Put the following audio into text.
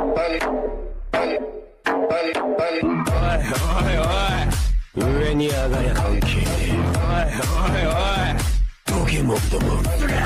上に上がりゃ関係ねえ。おいおいおい、ポケモンども。